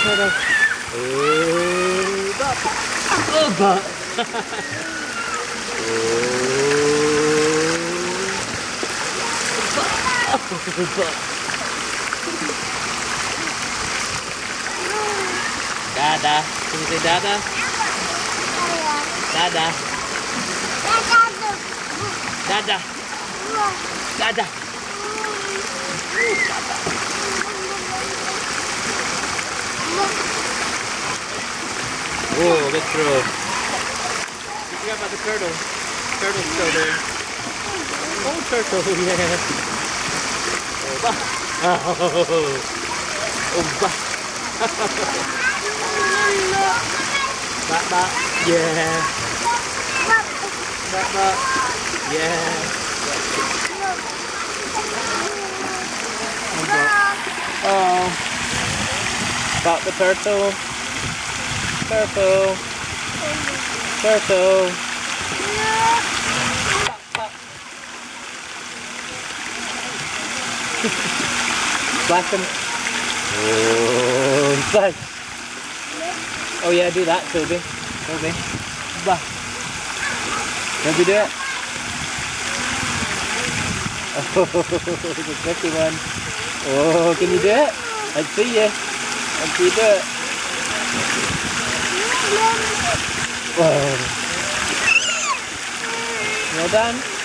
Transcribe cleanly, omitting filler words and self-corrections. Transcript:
turtle. But. Dada. Can you say Dada? Dada. Dada. Dada. Whoa, good throw. You forgot about the turtle. Turtle's still there. Oh, turtle, yeah. Oh, bah. Oh, bah. Bah, bah. Yeah. Bah, bah. Yeah. Oh. About the turtle. Turtle. Turtle. Splash him. Oh, splash. Oh yeah, do that, Toby. Toby. Bah. Toby, do it. Oh, it's a tricky one. Oh, can you do it? Let's see you. Let's see you do it. Whoa. Well done.